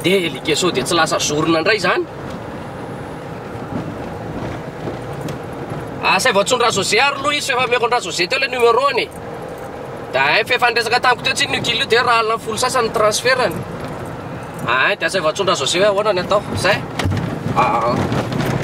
delike so dia tsy lasa zorona indray zany. Asay voatsondra José ary aloha izy fefa meko andra José teo le numéro-ny. Da fefa andresaka tamiko teo tsy nio kilo dia raha alina folo sasany transferany. Dia asay voatsondra José hoe ahoana ny atao zay.